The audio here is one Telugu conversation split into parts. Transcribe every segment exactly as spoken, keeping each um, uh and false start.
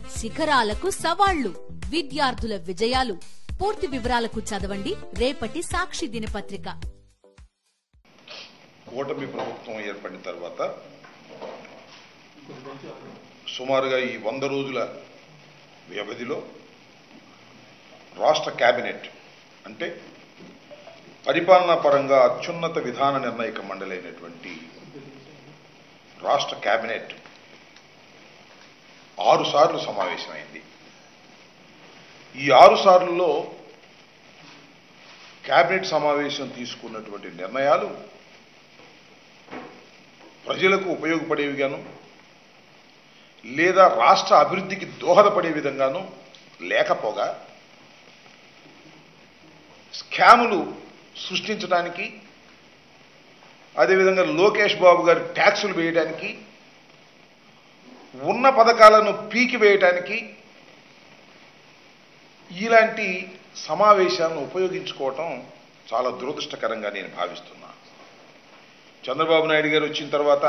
శిఖరాలకు సవాళ్లు, విద్యార్థుల విజయాలు. పూర్తి వివరాలకు చదవండి రేపటి సాక్షి దినపత్రిక. కూటమి ప్రభుత్వం ఏర్పడిన తర్వాత సుమారుగా ఈ వంద రోజుల వ్యవధిలో రాష్ట్ర కేబినెట్ అంటే పరిపాలనా పరంగా అత్యున్నత విధాన నిర్ణాయక మండలి అయినటువంటి రాష్ట్ర కేబినెట్ ఆరు సార్లు సమావేశమైంది. ఈ ఆరు సార్లలో కేబినెట్ సమావేశం తీసుకున్నటువంటి నిర్ణయాలు ప్రజలకు ఉపయోగపడేవిగాను లేదా రాష్ట్ర అభివృద్ధికి దోహదపడే విధంగాను లేకపోగా స్కాములు సృష్టించడానికి, అదేవిధంగా లోకేష్ బాబు గారి ట్యాక్సులు వేయడానికి, ఉన్న పథకాలను పీకివేయటానికి ఇలాంటి సమావేశాలను ఉపయోగించుకోవటం చాలా దురదృష్టకరంగా నేను భావిస్తున్నా. చంద్రబాబు నాయుడు గారు వచ్చిన తర్వాత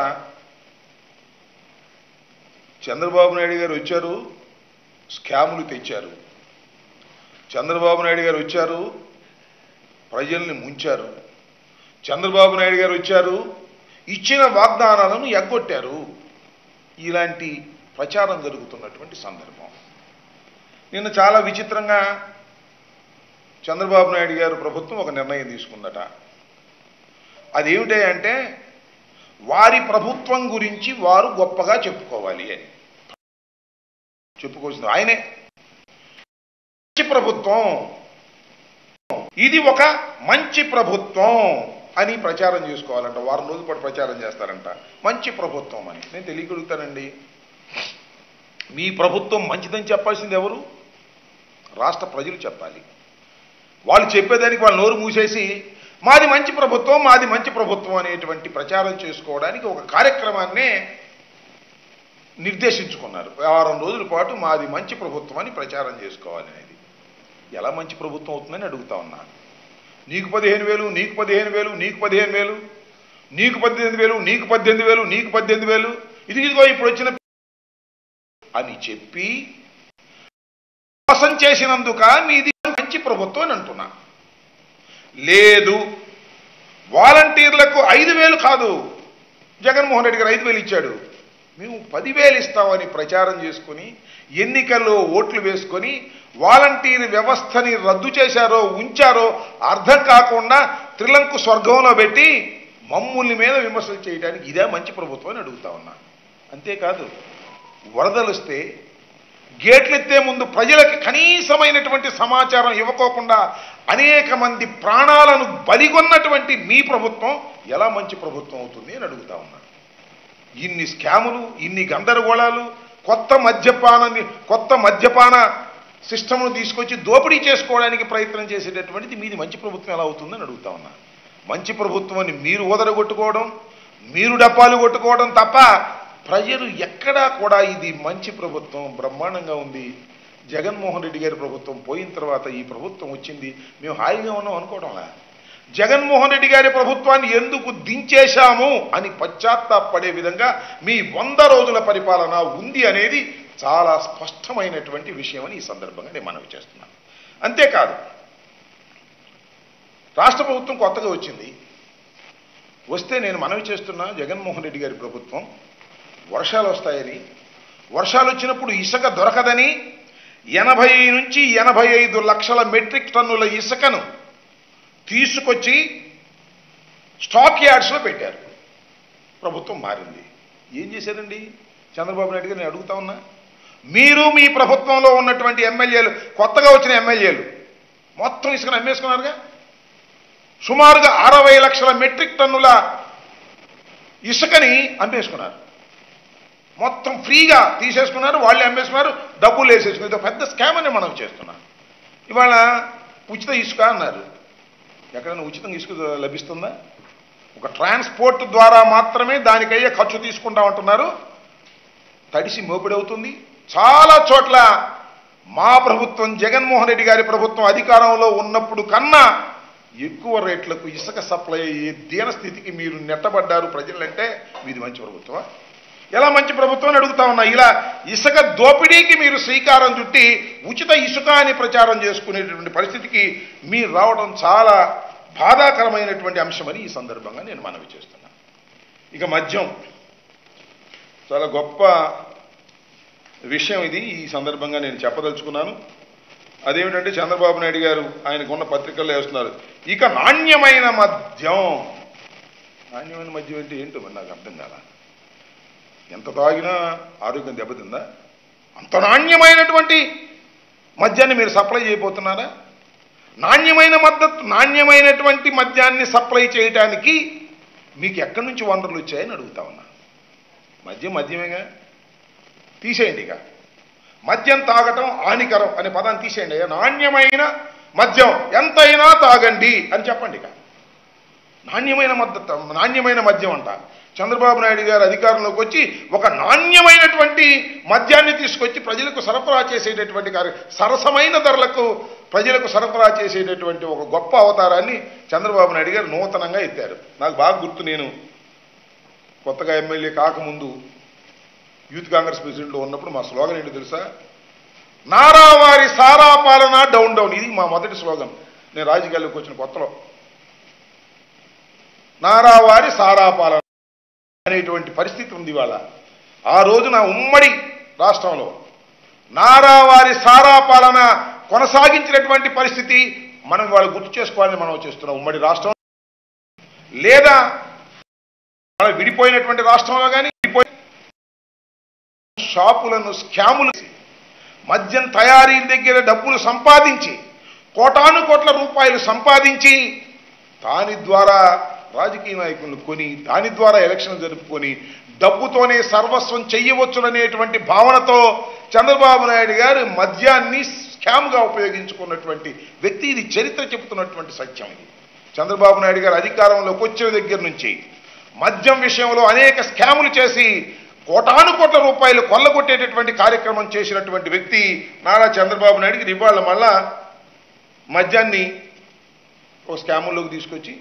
చంద్రబాబు నాయుడు గారు వచ్చారు, స్కాములు తెచ్చారు. చంద్రబాబు నాయుడు గారు వచ్చారు, ప్రజల్ని ముంచారు. చంద్రబాబు నాయుడు గారు వచ్చారు, ఇచ్చిన వాగ్దానాలను ఎగ్గొట్టారు. ఇలాంటి ప్రచారం జరుగుతున్నటువంటి సందర్భం. నిన్న చాలా విచిత్రంగా చంద్రబాబు నాయుడు గారు ప్రభుత్వం ఒక నిర్ణయం తీసుకుందట. అదేమిటి అంటే వారి ప్రభుత్వం గురించి వారు గొప్పగా చెప్పుకోవాలి అని చెప్పుకోవాల్సింది ఆయనే. మంచి ప్రభుత్వం, ఇది ఒక మంచి ప్రభుత్వం అని ప్రచారం చేసుకోవాలంట. వారం రోజుల పాటు ప్రచారం చేస్తారంట మంచి ప్రభుత్వం అని. నేను తెలియగలుగుతానండి, మీ ప్రభుత్వం మంచిదని చెప్పాల్సింది ఎవరు? రాష్ట్ర ప్రజలు చెప్పాలి. వాళ్ళు చెప్పేదానికి వాళ్ళు నోరు మూసేసి మాది మంచి ప్రభుత్వం, మాది మంచి ప్రభుత్వం అనేటువంటి ప్రచారం చేసుకోవడానికి ఒక కార్యక్రమాన్నే నిర్దేశించుకున్నారు. వారం రోజుల పాటు మాది మంచి ప్రభుత్వం అని ప్రచారం చేసుకోవాలి అనేది. ఎలా మంచి ప్రభుత్వం అవుతుందని అడుగుతా ఉన్నా. నీకు పదిహేను వేలు నీకు పదిహేను వేలు నీకు పదిహేను వేలు నీకు పద్దెనిమిది వేలు నీకు పద్దెనిమిది వేలు నీకు పద్దెనిమిది వేలు ఇది ఇదిగో ఇప్పుడు వచ్చిన అని చెప్పి మోసం చేసినందుక మీది మంచి ప్రభుత్వం అని అంటున్నా. లేదు, వాలంటీర్లకు ఐదు వేలు కాదు, జగన్మోహన్ రెడ్డి గారు ఐదు వేలు ఇచ్చాడు, మేము పదివేలు ఇస్తామని ప్రచారం చేసుకుని ఎన్నికల్లో ఓట్లు వేసుకొని వాలంటీర్ వ్యవస్థని రద్దు చేశారో ఉంచారో అర్థం కాకుండా త్రిలంకు స్వర్గంలో పెట్టి మమ్ముల్ని మీద విమర్శలు చేయడానికి ఇదే మంచి ప్రభుత్వం అని అడుగుతా ఉన్నా. అంతేకాదు, వరదలు వస్తే గేట్లెత్తే ముందు ప్రజలకి కనీసమైనటువంటి సమాచారం ఇవ్వకోకుండా అనేక మంది ప్రాణాలను బలిగొన్నటువంటి మీ ప్రభుత్వం ఎలా మంచి ప్రభుత్వం అవుతుంది అని అడుగుతా ఉన్నా. ఇన్ని స్కాములు, ఇన్ని గందరగోళాలు, కొత్త మద్యపానాన్ని కొత్త మద్యపాన సిస్టమ్ను తీసుకొచ్చి దోపిడీ చేసుకోవడానికి ప్రయత్నం చేసేటటువంటిది మీది మంచి ప్రభుత్వం ఎలా అవుతుందని అడుగుతా ఉన్నా. మంచి ప్రభుత్వం అని మీరు ఓదరగొట్టుకోవడం, మీరు డప్పాలు కొట్టుకోవడం తప్ప ప్రజలు ఎక్కడా కూడా ఇది మంచి ప్రభుత్వం, బ్రహ్మాండంగా ఉంది, జగన్మోహన్ రెడ్డి గారి ప్రభుత్వం పోయిన తర్వాత ఈ ప్రభుత్వం వచ్చింది, మేము హాయిగా ఉన్నాం అనుకోవడంలా. జగన్మోహన్ రెడ్డి గారి ప్రభుత్వాన్ని ఎందుకు దించేశాము అని పశ్చాత్తాపడే విధంగా మీ వంద రోజుల పరిపాలన ఉంది అనేది చాలా స్పష్టమైనటువంటి విషయం అని ఈ సందర్భంగా నేను మనవి చేస్తున్నాను. అంతేకాదు, రాష్ట్ర ప్రభుత్వం కొత్తగా వచ్చింది. వస్తే నేను మనవి చేస్తున్నా, జగన్మోహన్ రెడ్డి గారి ప్రభుత్వం వర్షాలు వస్తాయని, వర్షాలు వచ్చినప్పుడు ఇసుక దొరకదని ఎనభై నుంచి ఎనభై ఐదు లక్షల మెట్రిక్ టన్నుల ఇసుకను తీసుకొచ్చి స్టాక్ యార్డ్స్లో పెట్టారు. ప్రభుత్వం మారింది. ఏం చేశారండి చంద్రబాబు నాయుడు గారు? నేను అడుగుతా ఉన్నా, మీరు మీ ప్రభుత్వంలో ఉన్నటువంటి ఎమ్మెల్యేలు, కొత్తగా వచ్చిన ఎమ్మెల్యేలు మొత్తం ఇసుకను అమ్మేసుకున్నారుగా. సుమారుగా అరవై లక్షల మెట్రిక్ టన్నుల ఇసుకని అమ్మేసుకున్నారు. మొత్తం ఫ్రీగా తీసేసుకున్నారు, వాళ్ళే అమ్మేసుకున్నారు, డబ్బులు వేసేసుకున్నారు. ఇది పెద్ద స్కామ్ అని మనం చేస్తున్నాం. ఇవాళ ఉచిత ఇసుక అన్నారు. ఎక్కడైనా ఉచితంగా ఇసుక లభిస్తుందా? ఒక ట్రాన్స్పోర్ట్ ద్వారా మాత్రమే దానికయ్యే ఖర్చు తీసుకుంటా ఉంటున్నారు. తడిసి మోపిడవుతుంది. చాలా చోట్ల మా ప్రభుత్వం, జగన్మోహన్ రెడ్డి గారి ప్రభుత్వం అధికారంలో ఉన్నప్పుడు కన్నా ఎక్కువ రేట్లకు ఇసుక సప్లై అయ్యే దీన స్థితికి మీరు నెట్టబడ్డారు ప్రజలంటే మీది మంచి ప్రభుత్వమా? ఎలా మంచి ప్రభుత్వం అని అడుగుతా ఉన్నా. ఇలా ఇసుక దోపిడీకి మీరు శ్రీకారం చుట్టి ఉచిత ఇసుక అని ప్రచారం చేసుకునేటటువంటి పరిస్థితికి మీరు రావడం చాలా బాధాకరమైనటువంటి అంశమని ఈ సందర్భంగా నేను మనవి చేస్తున్నాను. ఇక మద్యం చాలా గొప్ప విషయం ఇది, ఈ సందర్భంగా నేను చెప్పదలుచుకున్నాను. అదేమిటంటే చంద్రబాబు నాయుడు గారు ఆయనకున్న పత్రికల్లో వేస్తున్నారు, ఇక నాణ్యమైన మద్యం. నాణ్యమైన మద్యం అంటే ఏంటో మరి నాకు అర్థం కాదా. ఎంత తాగినా ఆరోగ్యం దెబ్బతిందా? అంత నాణ్యమైనటువంటి మద్యాన్ని మీరు సప్లై చేయబోతున్నారా? నాణ్యమైన మద్దతు నాణ్యమైనటువంటి మద్యాన్ని సప్లై చేయడానికి మీకు ఎక్కడి నుంచి వనరులు వచ్చాయని అడుగుతా ఉన్నా. మద్యం మద్యమేగా, తీసేయండి. ఇక మద్యం తాగటం హానికరం అనే పదాన్ని తీసేయండి. నాణ్యమైన మద్యం ఎంతైనా తాగండి అని చెప్పండి. ఇక నాణ్యమైన మద్దతు నాణ్యమైన మద్యం అంట. చంద్రబాబు నాయుడు గారు అధికారంలోకి వచ్చి ఒక నాణ్యమైనటువంటి మద్యాన్ని తీసుకొచ్చి ప్రజలకు సరఫరా చేసేటటువంటి కార్య సరసమైన ధరలకు ప్రజలకు సరఫరా చేసేటటువంటి ఒక గొప్ప అవతారాన్ని చంద్రబాబు నాయుడు గారు నూతనంగా ఎత్తారు. నాకు బాగా గుర్తు, నేను కొత్తగా ఎమ్మెల్యే కాకముందు యూత్ కాంగ్రెస్ ప్రెసిడెంట్లో ఉన్నప్పుడు మా స్లోగన్ ఏంటో తెలుసా? నారావారి సారా పాలన డౌన్ డౌన్. ఇది మా మొదటి స్లోగన్ నేను రాజకీయాల్లోకి వచ్చిన కొత్తలో. నారావారి సారా పాలన అనేటువంటి పరిస్థితి ఉంది ఇవాళ. ఆ రోజున ఉమ్మడి రాష్ట్రంలో నారావారి సారా పాలన కొనసాగించినటువంటి పరిస్థితి మనం ఇవాళ గుర్తు చేసుకోవాలని మనం చేస్తున్నాం. ఉమ్మడి రాష్ట్రం లేదా విడిపోయినటువంటి రాష్ట్రంలో కానీ షాపులను స్కాములు మద్యం తయారీ దగ్గర డబ్బులు సంపాదించి కోటాను కోట్ల రూపాయలు సంపాదించి దాని ద్వారా రాజకీయ నాయకులను కొని దాని ద్వారా ఎలక్షన్ జరుపుకొని డబ్బుతోనే సర్వస్వం చెయ్యవచ్చుననేటువంటి భావనతో చంద్రబాబు నాయుడు గారు మద్యాన్ని స్కామ్గా ఉపయోగించుకున్నటువంటి వ్యక్తి. ఇది చరిత్ర చెబుతున్నటువంటి సత్యం. ఇది చంద్రబాబు నాయుడు గారు అధికారంలోకి వచ్చిన దగ్గర నుంచి మద్యం విషయంలో అనేక స్కాములు చేసి కోటాను కోట్ల రూపాయలు కొల్లగొట్టేటటువంటి కార్యక్రమం చేసినటువంటి వ్యక్తి నారా చంద్రబాబు నాయుడికి ఇవాళ మళ్ళా మద్యాన్ని ఒక స్కాముల్లోకి తీసుకొచ్చి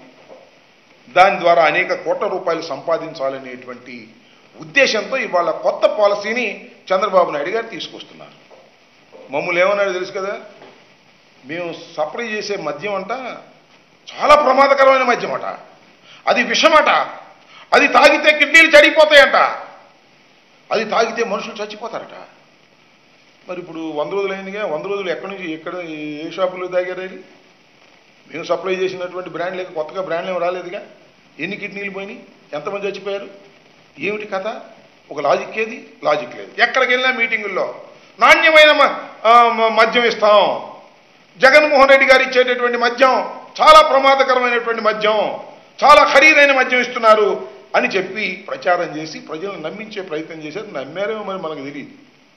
దాని ద్వారా అనేక కోట్ల రూపాయలు సంపాదించాలనేటువంటి ఉద్దేశంతో ఇవాళ కొత్త పాలసీని చంద్రబాబు నాయుడు గారు తీసుకొస్తున్నారు. మమ్మల్ని ఏమన్నాడు తెలుసు కదా, మేము సప్లై చేసే మద్యం అంట చాలా ప్రమాదకరమైన మద్యం అట, అది విషమట, అది తాగితే కిడ్నీలు చెడిపోతాయంట, అది తాగితే మనుషులు చచ్చిపోతారట. మరి ఇప్పుడు వంద రోజులు అయిందిగా, వంద రోజులు ఎక్కడి నుంచి ఎక్కడ ఏ షాపులో తాగారు? మేము సప్లై చేసినటువంటి బ్రాండ్ లేక కొత్తగా బ్రాండ్లు ఏమి రాలేదుగా. ఎన్ని కిడ్నీలు పోయినాయి, ఎంతమంది చచ్చిపోయారు, ఏమిటి కథ? ఒక లాజిక్ ఏది? లాజిక్ లేదు. ఎక్కడికి వెళ్ళినా మీటింగుల్లో నాణ్యమైన మద్యం ఇస్తాం, జగన్మోహన్ రెడ్డి గారు ఇచ్చేటటువంటి మద్యం చాలా ప్రమాదకరమైనటువంటి మద్యం, చాలా ఖరీదైన మద్యం ఇస్తున్నారు అని చెప్పి ప్రచారం చేసి ప్రజలను నమ్మించే ప్రయత్నం చేశారు. నమ్మారేమో మరి మనకు తెలియదు.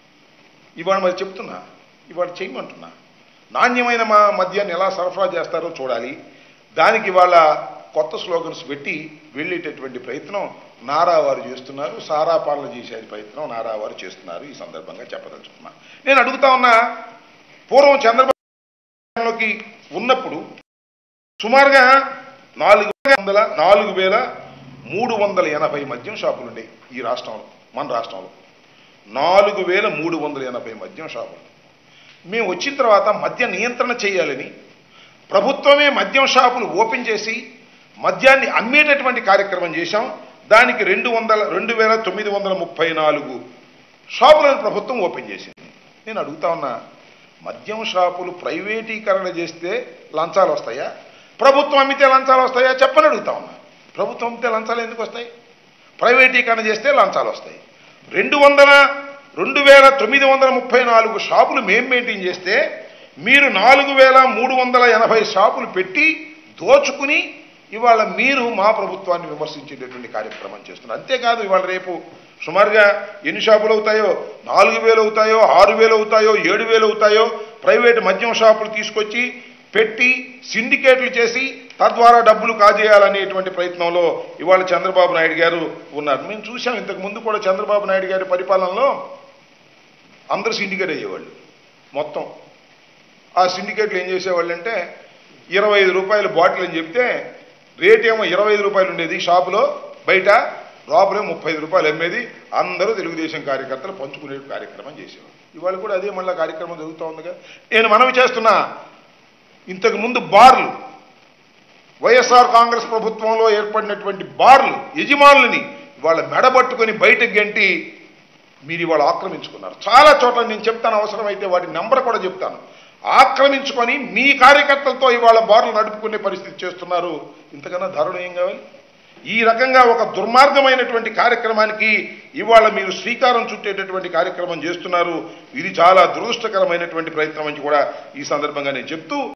ఇవాళ మరి చెప్తున్నా, ఇవాళ చేయమంటున్నా, నాణ్యమైన మా మద్యాన్ని ఎలా సరఫరా చేస్తారో చూడాలి. దానికి ఇవాళ కొత్త స్లోగన్స్ పెట్టి వెళ్ళేటటువంటి ప్రయత్నం నారావారు చేస్తున్నారు. సారా పాలన చేసే ప్రయత్నం నారావారు చేస్తున్నారు. ఈ సందర్భంగా చెప్పదలుచుకున్నా. నేను అడుగుతా ఉన్నా, పూర్వం చంద్రబాబులోకి ఉన్నప్పుడు సుమారుగా నాలుగు వందల నాలుగు వేల మూడు వందల ఎనభై మద్యం షాపులు ఉండేవి ఈ రాష్ట్రంలో. మన రాష్ట్రంలో నాలుగు వేల మూడు వందల ఎనభై మద్యం షాపులు. మేము వచ్చిన తర్వాత మద్య నియంత్రణ చేయాలని ప్రభుత్వమే మద్యం షాపులు ఓపెన్ చేసి మద్యాన్ని అమ్మేటటువంటి కార్యక్రమం చేశాం. దానికి రెండు వందల రెండు వేల తొమ్మిది వందల ముప్పై నాలుగు షాపులను ప్రభుత్వం ఓపెన్ చేసింది. నేను అడుగుతా ఉన్నా, మద్యం షాపులు ప్రైవేటీకరణ చేస్తే లంచాలు వస్తాయా, ప్రభుత్వం అమ్మితే లంచాలు వస్తాయా చెప్పని అడుగుతా ఉన్నా. ప్రభుత్వం అమ్మితే లంచాలు ఎందుకు వస్తాయి? ప్రైవేటీకరణ చేస్తే లంచాలు వస్తాయి. రెండు వందల రెండు వేల తొమ్మిది వందల ముప్పై నాలుగు షాపులు మేము మెయింటైన్ చేస్తే మీరు నాలుగు వేల మూడు వందల ఎనభై షాపులు పెట్టి దోచుకుని ఇవాళ మీరు మా ప్రభుత్వాన్ని విమర్శించేటటువంటి కార్యక్రమం చేస్తున్నారు. అంతేకాదు, ఇవాళ రేపు సుమారుగా ఎన్ని షాపులు అవుతాయో, నాలుగు వేలు అవుతాయో, ఆరు వేలు అవుతాయో, ఏడు వేలు అవుతాయో ప్రైవేటు మద్యం షాపులు తీసుకొచ్చి పెట్టి సిండికేట్లు చేసి తద్వారా డబ్బులు కాజేయాలనేటువంటి ప్రయత్నంలో ఇవాళ చంద్రబాబు నాయుడు గారు ఉన్నారు. మేము చూసాం ఇంతకు ముందు కూడా చంద్రబాబు నాయుడు గారి పరిపాలనలో అందరూ సిండికేట్ అయ్యేవాళ్ళు. మొత్తం ఆ సిండికేట్లు ఏం చేసేవాళ్ళు అంటే ఇరవై ఐదు రూపాయలు బాటిల్ అని చెప్తే రేట్ ఏమో ఇరవై ఐదు రూపాయలు ఉండేది షాపులో, బయట లోపలే ముప్పై ఐదు రూపాయలు అమ్మేది. అందరూ తెలుగుదేశం కార్యకర్తలు పంచుకునే కార్యక్రమం చేసేవారు. ఇవాళ కూడా అదే మళ్ళీ కార్యక్రమం జరుగుతూ ఉందిగా. నేను మనవి చేస్తున్నా, ఇంతకు ముందు బార్లు, వైఎస్ఆర్ కాంగ్రెస్ ప్రభుత్వంలో ఏర్పడినటువంటి బార్లు యజమానులని ఇవాళ మెడబట్టుకొని బయటకు గంటి మీరు ఇవాళ ఆక్రమించుకున్నారు. చాలా చోట్ల నేను చెప్తాను, అవసరమైతే వాటి నెంబర్ కూడా చెప్తాను. ఆక్రమించుకొని మీ కార్యకర్తలతో ఇవాళ బార్లు నడుపుకునే పరిస్థితి చేస్తున్నారు. ఇంతకన్నా దారుణం ఏం కావాలి? ఈ రకంగా ఒక దుర్మార్గమైనటువంటి కార్యక్రమానికి ఇవాళ మీరు శ్రీకారం చుట్టేటటువంటి కార్యక్రమం చేస్తున్నారు. ఇది చాలా దురదృష్టకరమైనటువంటి ప్రయత్నం అని కూడా ఈ సందర్భంగా నేను చెప్తూ